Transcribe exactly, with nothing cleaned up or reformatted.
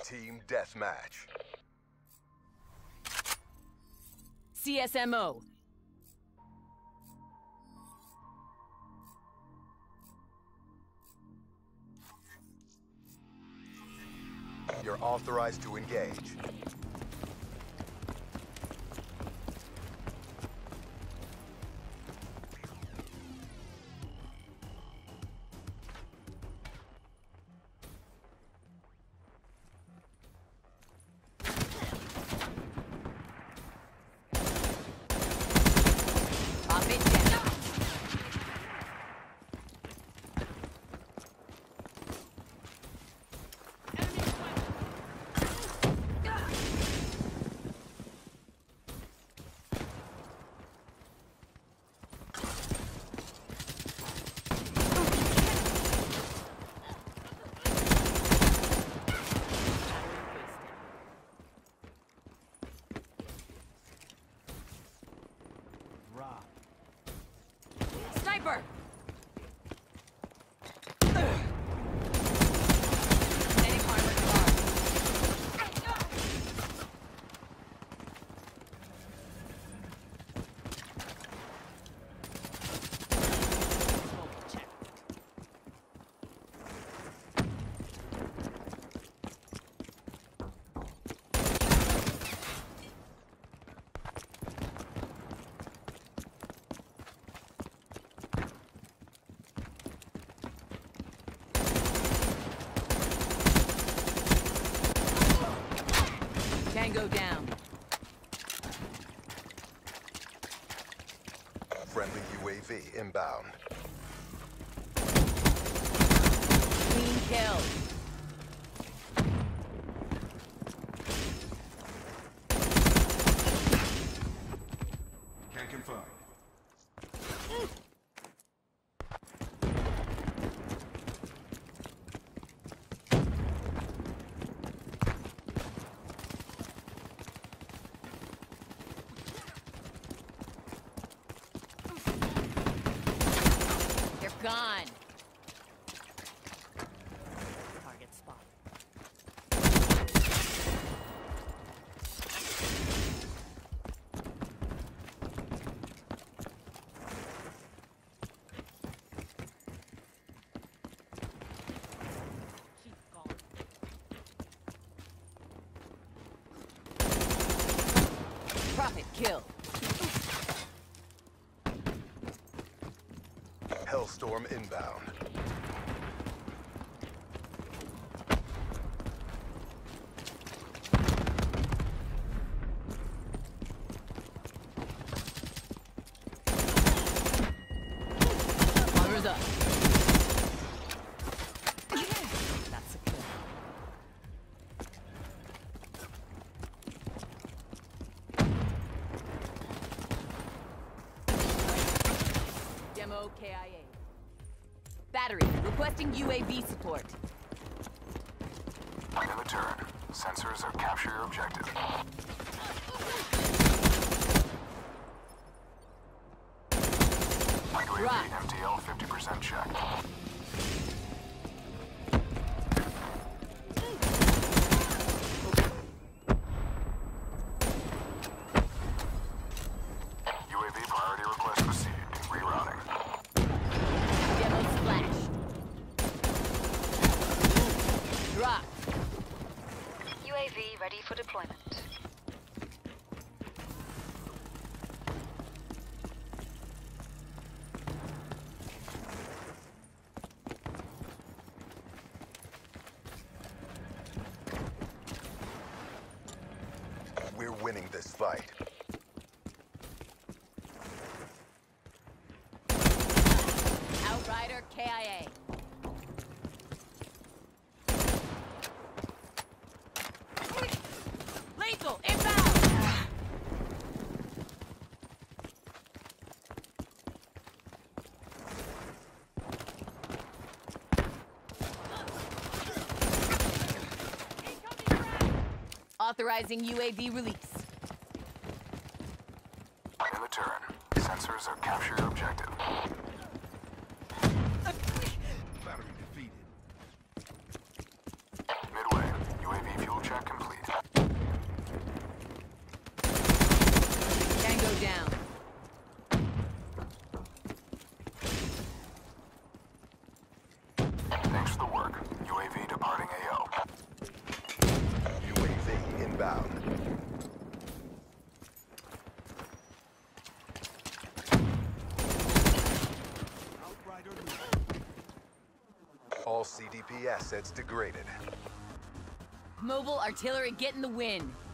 Team Deathmatch. C S M O. You're authorized to engage. Pop it down. Sniper! Medic armored car. Check. Tango down. Friendly U A V inbound. Clean kill. Can confirm. They're gone. Target spot. Keep going. Profit kill. Hellstorm inbound. Armor's up. That's a kill. Demo K I A. Battery, requesting U A V support. In return, sensors have captured your objective. U A V Right. M T L fifty percent check. U A V priority request received. Rerouting. Demo splash. Drop. U A V ready for deployment. We're winning this fight. Outrider K I A. Lethal inbound. Authorizing U A V release. In return, sensors have captured your objective. Battery defeated. Midway, U A V fuel All C D P assets degraded. Mobile artillery getting the win.